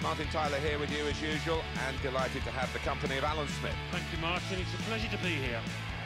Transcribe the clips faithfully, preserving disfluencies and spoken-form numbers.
Martin Tyler here with you as usual, and delighted to have the company of Alan Smith. Thank you, Martin. It's a pleasure to be here.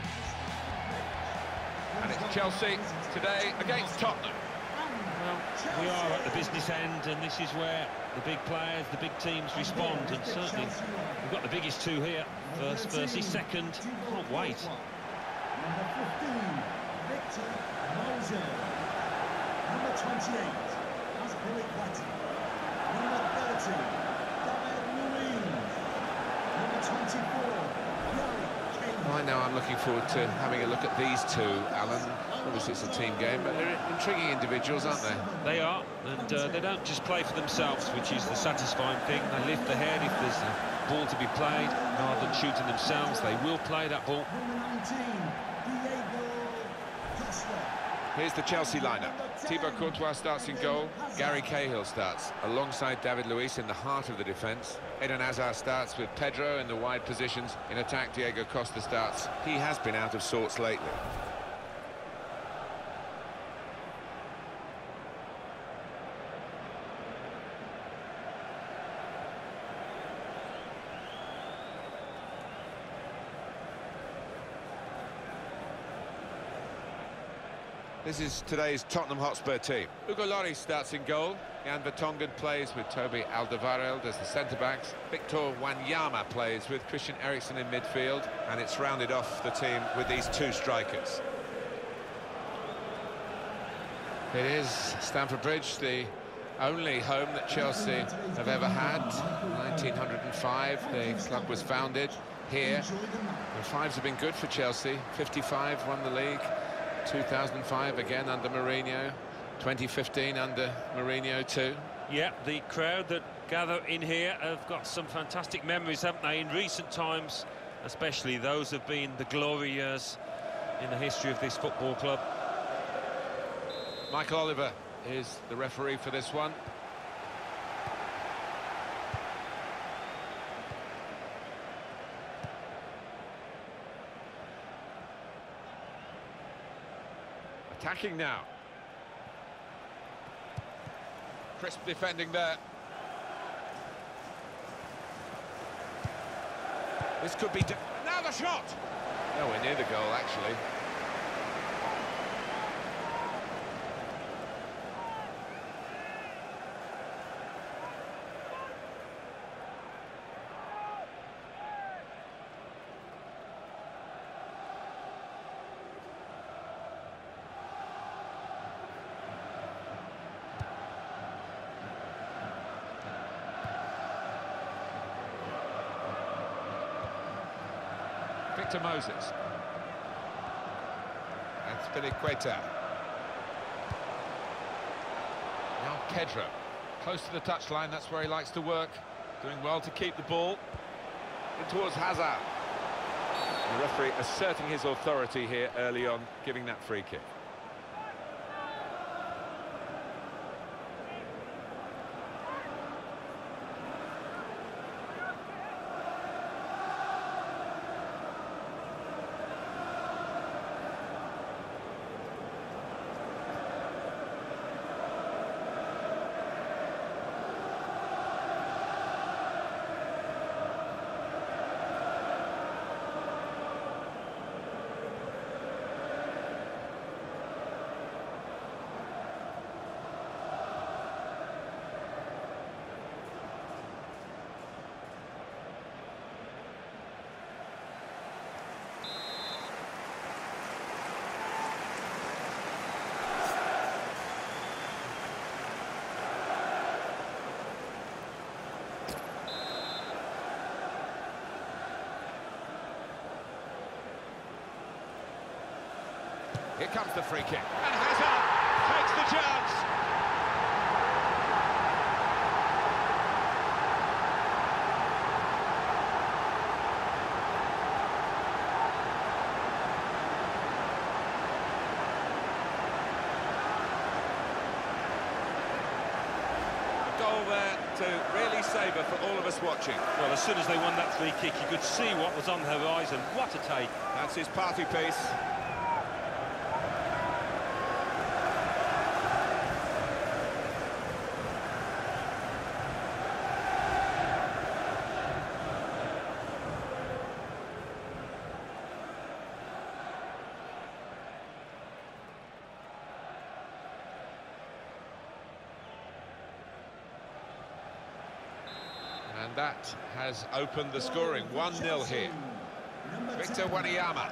And it's Chelsea today against Tottenham. Well, we are at the business end, and this is where the big players, the big teams respond, and certainly we've got the biggest two here. First versus second. Can't wait. Number fifteen, Victor Moses. Number twenty-eight, Azpilicueta. Number thirty, David Luiz. Number twenty-four, Gary Cahill. I know I'm looking forward to having a look at these two, Alan. Obviously it's a team game, but they're intriguing individuals, aren't they? They are, and uh, they don't just play for themselves, which is the satisfying thing. They lift the head if there's a ball to be played, rather than shooting themselves. They will play that ball. Number nineteen, Diego Costa. Here's the Chelsea lineup. Thibaut Courtois starts in goal. Gary Cahill starts alongside David Luiz in the heart of the defence. Eden Hazard starts with Pedro in the wide positions. In attack, Diego Costa starts. He has been out of sorts lately. This is today's Tottenham Hotspur team. Hugo Lloris starts in goal. Jan Vertonghen plays with Toby Alderweireld as the centre-backs. Victor Wanyama plays with Christian Eriksen in midfield. And it's rounded off the team with these two strikers. It is Stamford Bridge, the only home that Chelsea have ever had. nineteen oh five, the club was founded here. The fives have been good for Chelsea. fifty-five won the league. two thousand five again under Mourinho, twenty fifteen under Mourinho too. Yeah, the crowd that gather in here have got some fantastic memories, haven't they, in recent times, especially those have been the glory years in the history of this football club. Michael Oliver is the referee for this one. Attacking now. Crisp defending there. This could be... Now the shot! Nowhere near the goal, actually. Victor Moses. And Azpilicueta. Now Pedro. Close to the touchline, that's where he likes to work. Doing well to keep the ball. In towards Hazard. The referee asserting his authority here early on, giving that free kick. Here comes the free kick. And Hazard takes the chance. A goal there to really savour for all of us watching. Well, as soon as they won that free kick, you could see what was on the horizon. What a take. That's his party piece. And that has opened the scoring. one nil here. Victor Wanyama.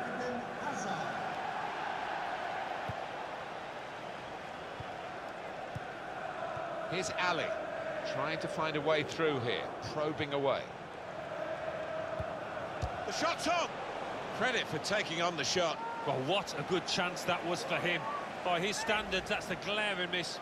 Here's Ali, trying to find a way through here, probing away. The shot's on! Credit for taking on the shot. Well, what a good chance that was for him. By his standards, that's a glaring miss.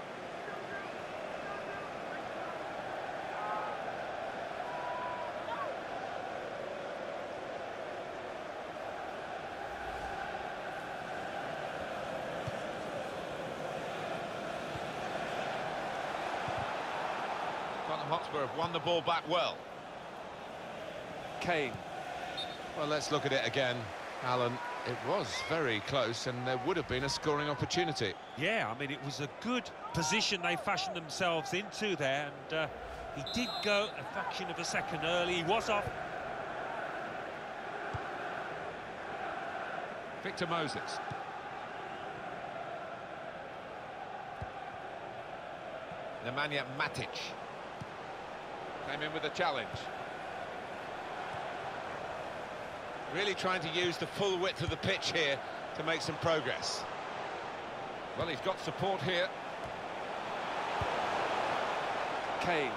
Tottenham Hotspur have won the ball back well. Kane. Well, let's look at it again, Alan. It was very close, and there would have been a scoring opportunity. Yeah, I mean, it was a good position they fashioned themselves into there, and uh, he did go a fraction of a second early. He was off. Victor Moses. Nemanja Matic came in with a challenge. Really trying to use the full width of the pitch here to make some progress. Well, he's got support here. Kane.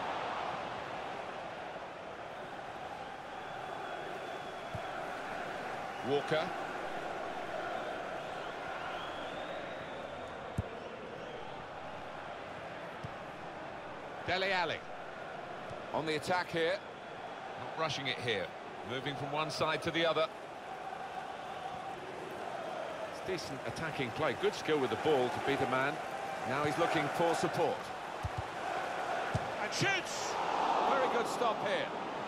Walker. Dele Alli. On the attack here. Not rushing it here. Moving from one side to the other. It's decent attacking play. Good skill with the ball to beat a man. Now he's looking for support. And shoots! Very good stop here.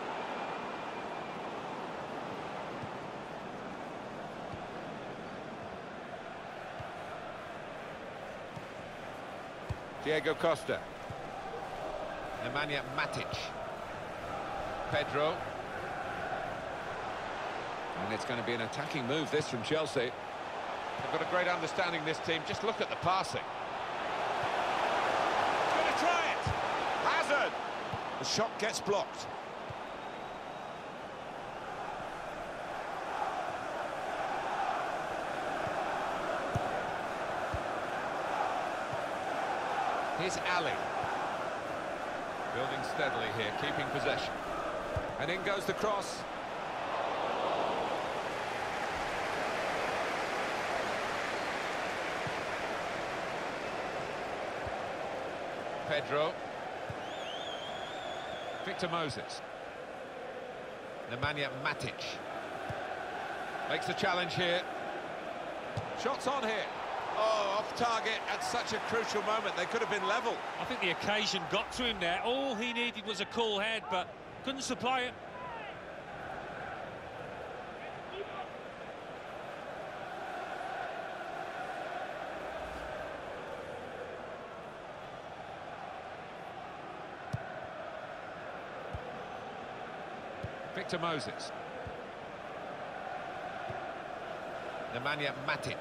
Diego Costa. Nemanja Matic. Pedro. And it's going to be an attacking move, this, from Chelsea. They've got a great understanding, this team. Just look at the passing. Going to try it. Hazard. The shot gets blocked. Here's Ali. Building steadily here, keeping possession. And in goes the cross. Pedro. Victor Moses. Nemanja Matic. Makes the challenge here. Shots on here. Oh, off target at such a crucial moment. They could have been level. I think the occasion got to him there. All he needed was a cool head, but couldn't supply it. Victor Moses. Nemanja Matic.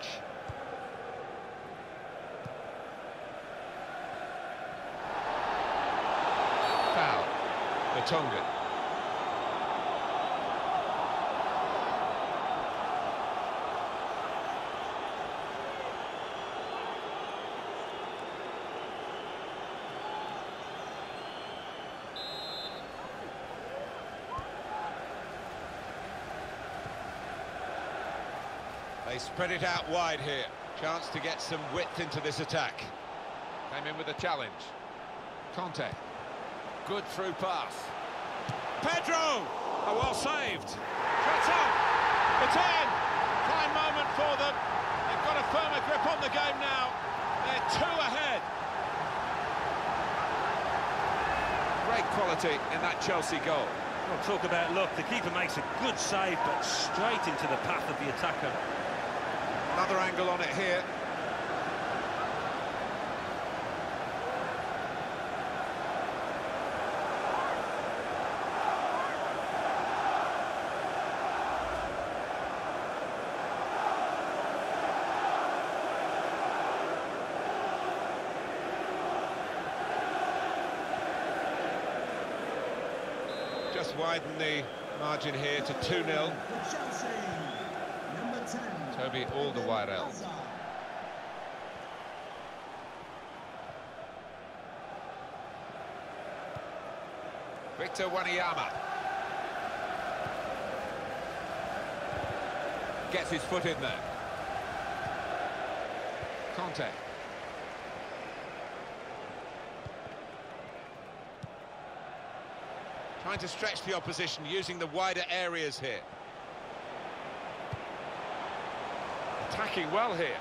Foul. Vertonghen. They spread it out wide here. Chance to get some width into this attack. Came in with a challenge. Conte. Good through pass. Pedro! Oh, well saved. Shots on. It's in. Fine moment for them. They've got a firmer grip on the game now. They're two ahead. Great quality in that Chelsea goal. Well, talk about luck. The keeper makes a good save, but straight into the path of the attacker. Another angle on it here. just widen the margin here to two nil. For Chelsea, number ten. Toby Alderweireld. Hazard. Victor Wanyama. Gets his foot in there. Conte. Trying to stretch the opposition, using the wider areas here. Attacking well here.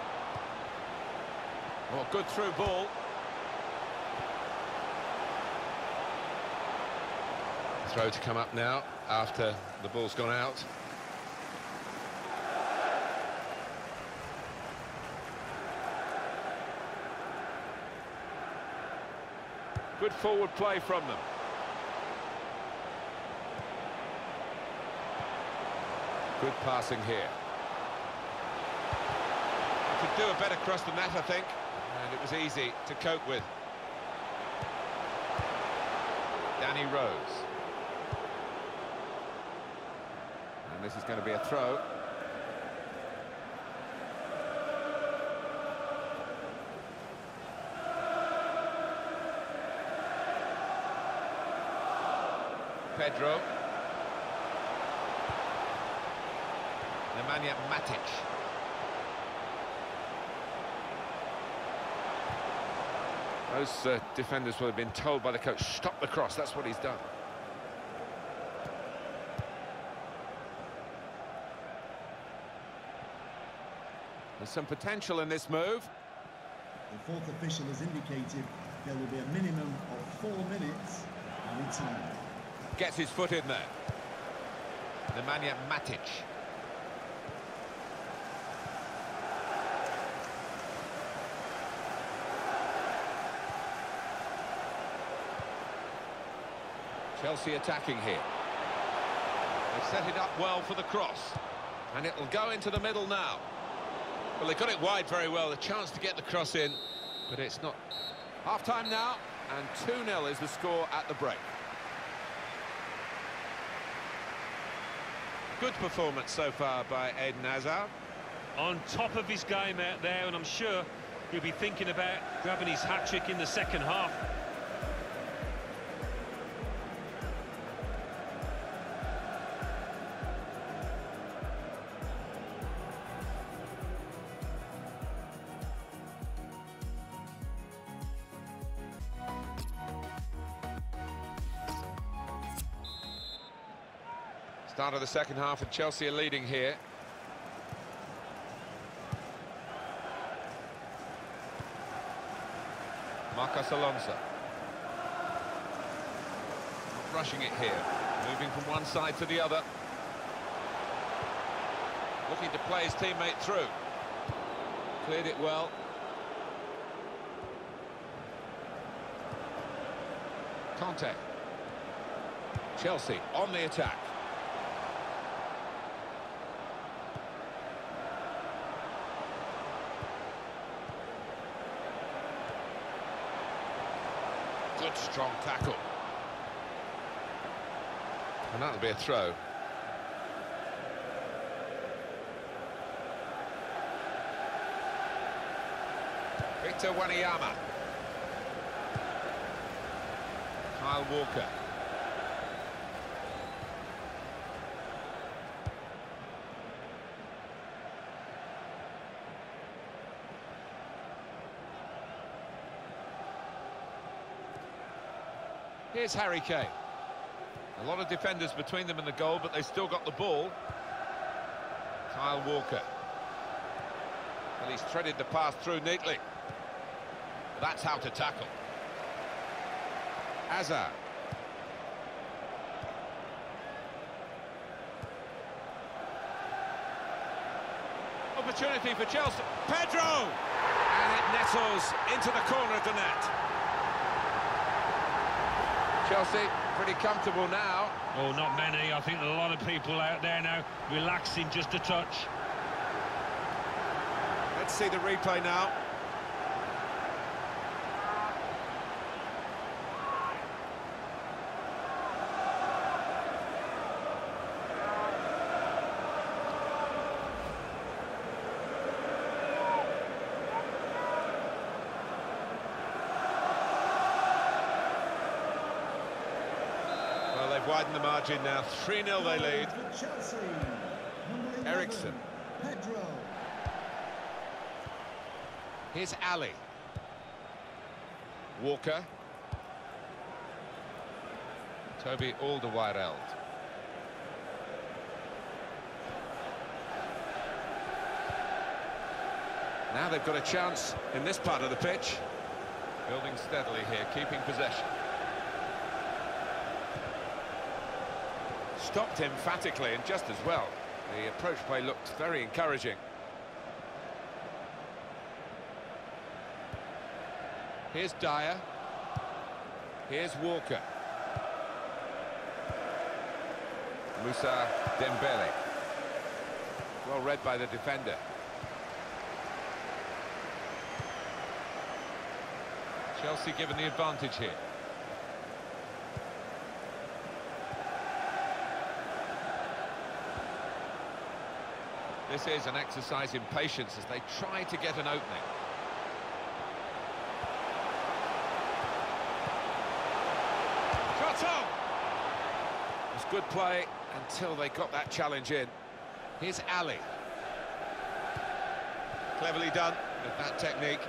Oh, good through ball. Throw to come up now after the ball's gone out. Good forward play from them. Good passing here. Could do a better cross than that, I think. And it was easy to cope with. Danny Rose. And this is going to be a throw. Pedro. Nemanja Matic. Those uh, defenders will have been told by the coach, stop the cross. That's what he's done. There's some potential in this move. The fourth official has indicated there will be a minimum of four minutes added time. Gets his foot in there. Nemanja Matic. Chelsea attacking here. They've set it up well for the cross. And it'll go into the middle now. Well, they got it wide very well, a chance to get the cross in, but it's not. Half-time now, and two nil is the score at the break. Good performance so far by Eden Hazard. On top of his game out there, and I'm sure he'll be thinking about grabbing his hat-trick in the second half. Start of the second half, and Chelsea are leading here. Marcos Alonso. Not rushing it here. Moving from one side to the other. Looking to play his teammate through. Cleared it well. Conte. Chelsea on the attack. Good strong tackle. And that'll be a throw. Victor Wanyama. Kyle Walker. Here's Harry Kane. A lot of defenders between them and the goal, but they still got the ball. Kyle Walker. Well, he's threaded the pass through neatly. That's how to tackle. Hazard. Opportunity for Chelsea. Pedro! And it nettles into the corner of the net. Chelsea pretty comfortable now. Oh, not many. I think a lot of people out there now relaxing just a touch. Let's see the replay now. Well, they've widened the margin now. three nil they lead. Chelsea, Eriksen. Pedro. Here's Ali. Walker. Toby Alderweireld. Now they've got a chance in this part of the pitch. Building steadily here, keeping possession. Stopped emphatically and just as well. The approach play looked very encouraging. Here's Dyer. Here's Walker. Moussa Dembele. Well read by the defender. Chelsea given the advantage here. This is an exercise in patience as they try to get an opening. Shot on! It was good play until they got that challenge in. Here's Ali. Cleverly done with that technique.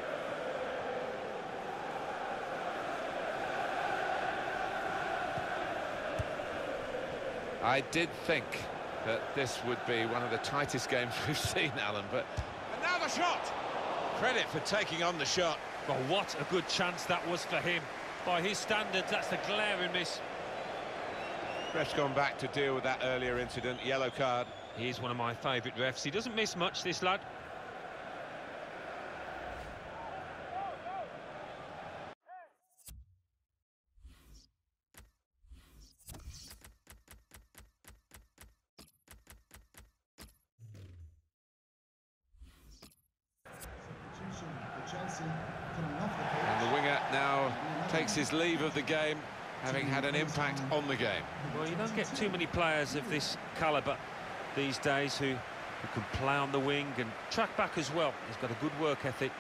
I did think that this would be one of the tightest games we've seen, Alan, but... And now the shot! Credit for taking on the shot. Well, what a good chance that was for him. By his standards, that's a glaring miss. Ref's gone back to deal with that earlier incident, yellow card. He's one of my favourite refs. He doesn't miss much, this lad. And the winger now takes his leave of the game, having had an impact on the game. Well, you don't get too many players of this calibre these days who, who can play on the wing and track back as well. He's got a good work ethic.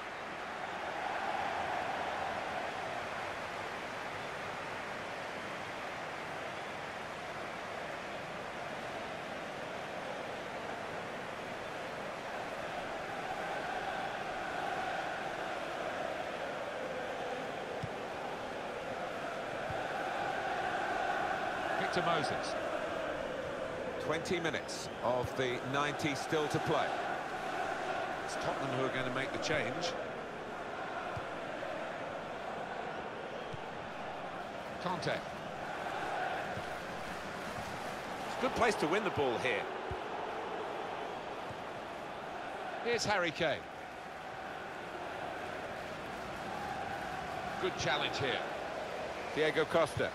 To Moses. twenty minutes of the ninety still to play. It's Tottenham who are going to make the change. Conte. It's a good place to win the ball here. Here's Harry Kane. Good challenge here. Diego Costa.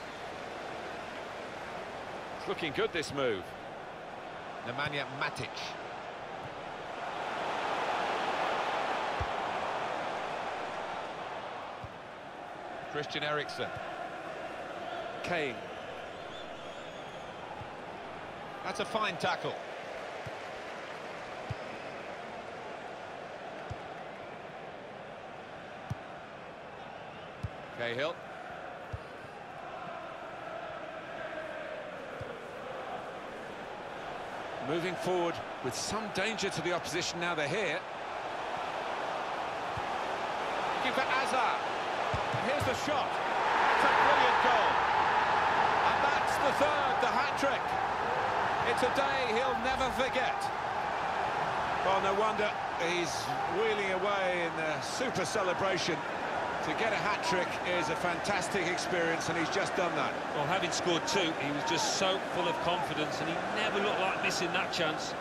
It's looking good, this move. Nemanja Matic. Christian Eriksen. Kane. That's a fine tackle. Cahill. Moving forward with some danger to the opposition now they're here. Looking for Hazard. And here's the shot. It's a brilliant goal. And that's the third, the hat-trick. It's a day he'll never forget. Well, no wonder he's wheeling away in a super celebration. To get a hat-trick is a fantastic experience, and he's just done that. Well, having scored two, he was just so full of confidence, and he never looked like missing that chance.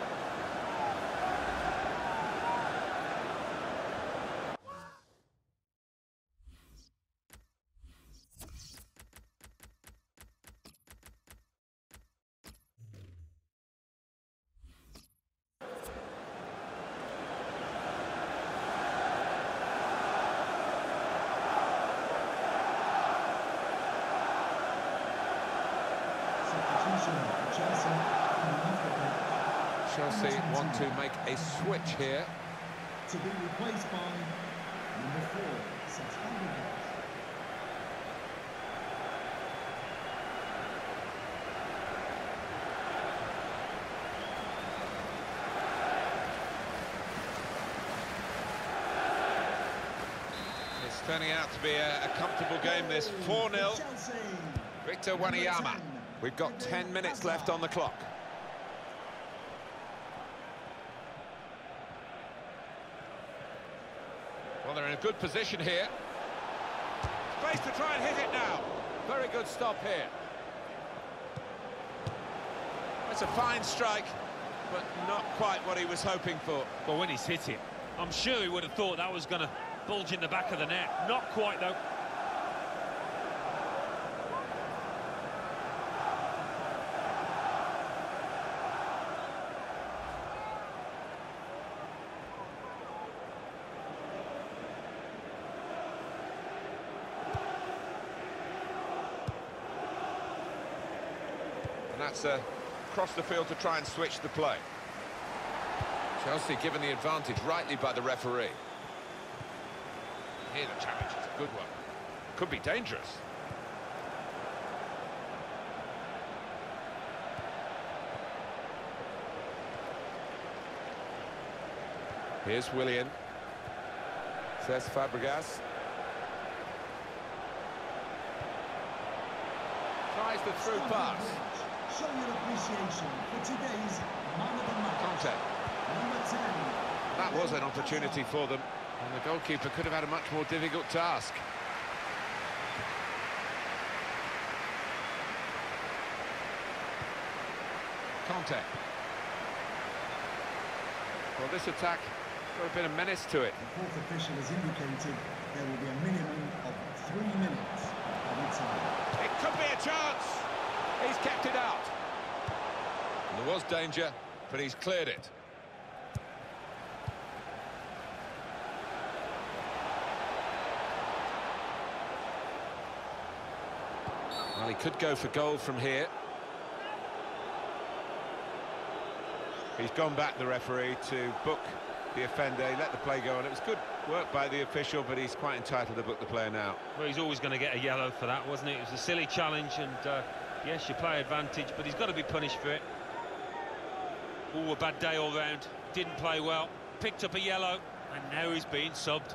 Chelsea want to make a switch here. To be replaced by number four, Seth Fabregas. Turning out to be a, a comfortable game, this four nil. Victor Wanyama. We've got ten minutes left on the clock. Well, they're in a good position here. Space to try and hit it now. Very good stop here. It's a fine strike, but not quite what he was hoping for. Well, when he's hit it, I'm sure he would have thought that was going to bulge in the back of the net. Not quite, though. And that's uh, across the field to try and switch the play. Chelsea given the advantage rightly by the referee. Here the challenge is a good one. Could be dangerous. Here's Willian. Cesc Fabregas. Tries the through pass. Show your appreciation for today's man of the match. Conte. Number ten. That was an opportunity for them, and the goalkeeper could have had a much more difficult task. Conte. Well, this attack got a bit of menace to it. The fourth official has indicated there will be a minimum of three minutes every time. It could be a chance. He's kept it out. And there was danger, but he's cleared it. Well, he could go for goal from here. He's gone back, the referee, to book the offender. He let the play go on. It was good work by the official, but he's quite entitled to book the player now. Well, he's always going to get a yellow for that, wasn't it? It was a silly challenge, and uh, yes, you play advantage, but he's got to be punished for it. Oh, a bad day all round. Didn't play well. Picked up a yellow, and now he's being subbed.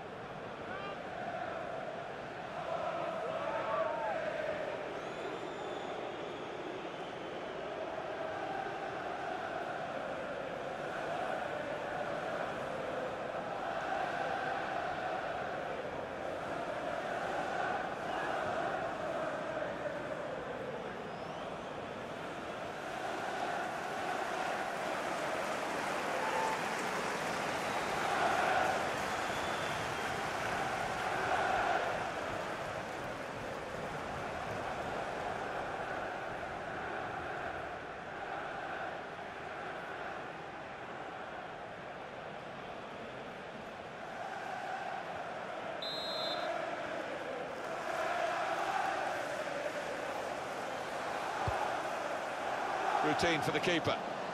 Routine for the keeper.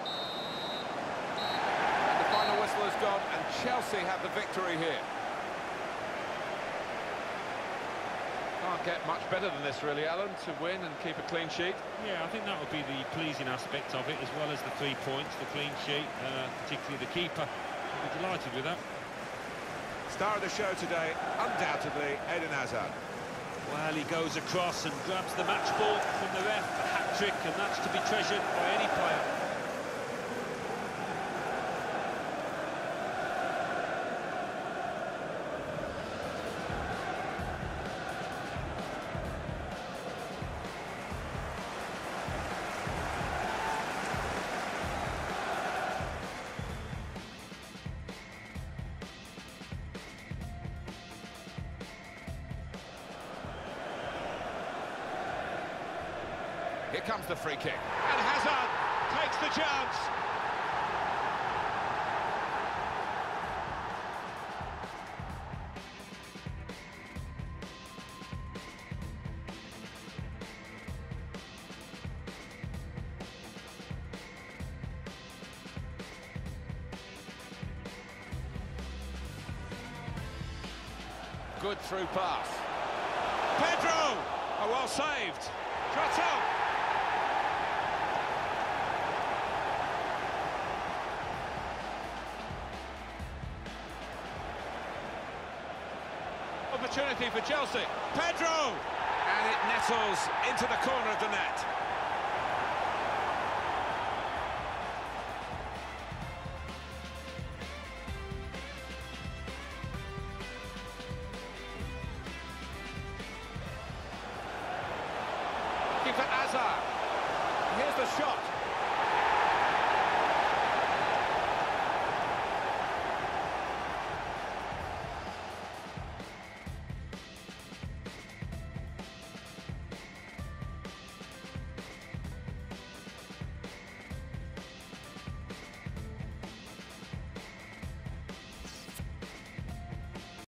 And the final whistle has gone, and Chelsea have the victory here. Can't get much better than this, really, Alan, to win and keep a clean sheet. Yeah, I think that would be the pleasing aspect of it, as well as the three points, the clean sheet, uh, particularly the keeper. I'll be delighted with that. Star of the show today, undoubtedly, Eden Hazard. Well, he goes across and grabs the match ball from the ref, a hat-trick, and that's to be treasured by any player. Here comes the free kick. And Hazard takes the chance. Good through pass. Pedro! Oh, well saved. Trottel! Opportunity opportunity for Chelsea. Pedro! And it nettles into the corner of the net. Looking for Azar. Here's the shot.